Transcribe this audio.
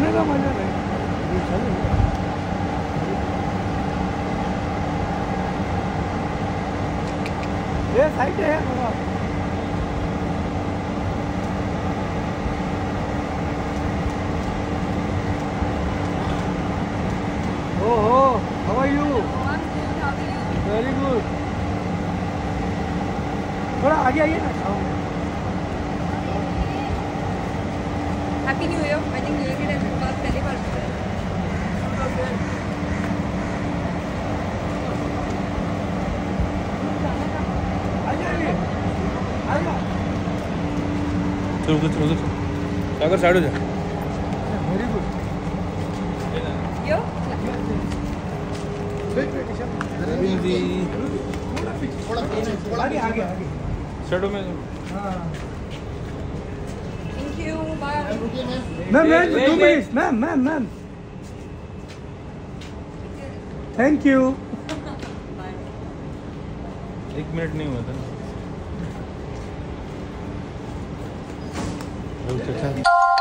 घूमने का मजा नहीं। ये साइड है थोड़ा। ओहो, how are you? Very good. थोड़ा आगे आइए ना। Happy new year. I think new year के टाइम पर पहली बार उधर सागर साइड हो जा। Very good. यो आगे आगे आगे साइडों में। हाँ thank you bye ma'am ma'am 2 minutes ma'am ma'am ma'am thank you. 1 minute नहीं हुआ था।